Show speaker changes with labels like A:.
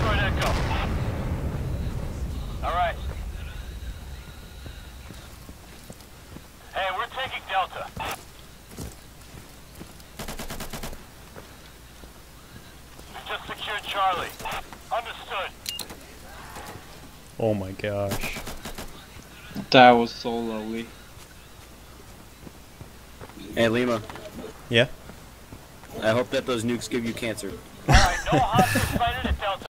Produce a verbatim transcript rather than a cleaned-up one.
A: destroyed Echo. Alright. Hey, we're taking Delta. We just secured Charlie. Understood.
B: Oh my gosh.
C: That was so lovely.
D: Hey Lima,
B: Yeah?
D: I hope that those nukes give you cancer.
A: Alright, no hostiles sighted at